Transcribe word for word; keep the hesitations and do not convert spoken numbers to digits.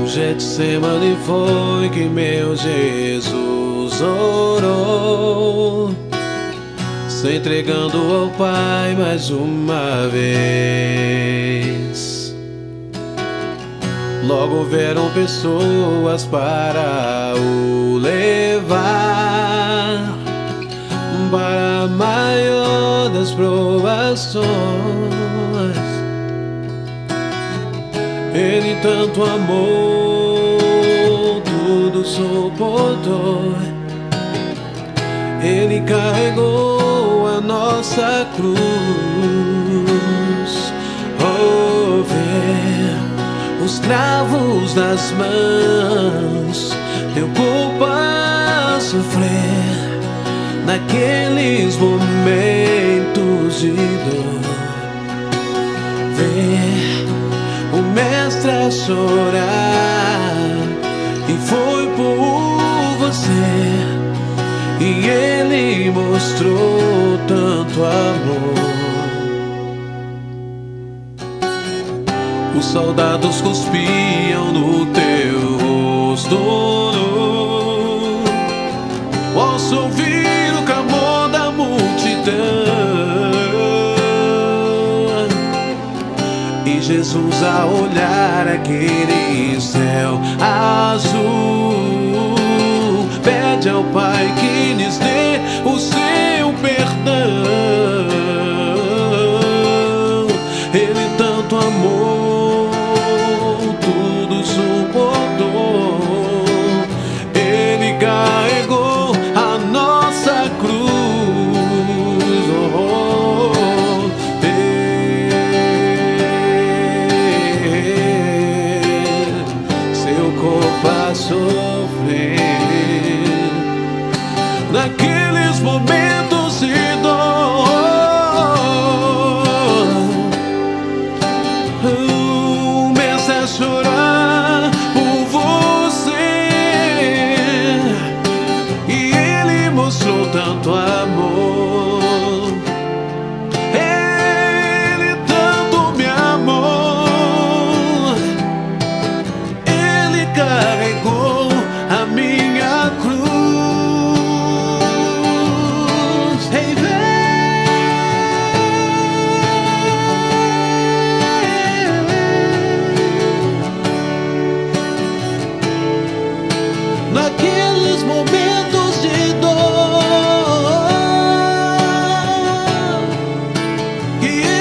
Getsemane foi que meu Jesus orou, se entregando ao Pai mais uma vez. Logo vieram pessoas para o levar para a maior das provações. Ele tanto amou, tudo suportou. Ele carregou a nossa cruz. Oh, ver os cravos nas mãos, teu culpa sofrer naqueles momentos de dor. Ver o mestre a chorar, e foi por você, e ele mostrou tanto amor. Os soldados cuspiam no teu rosto ao ouvir o clamor da multidão. E Jesus, a olhar aquele céu azul, pede ao Pai que lhes dê o seu perdão. Ele tanto amou, tudo suportou. Ele carregou a nossa cruz. Oh, ele, seu corpo a sofrer naqueles momentos de dor. Começa a chorar por você, e ele mostrou tanto amor. Ele tanto me amou. Ele carregou a minha cruz. Hey, naqueles momentos de dor, e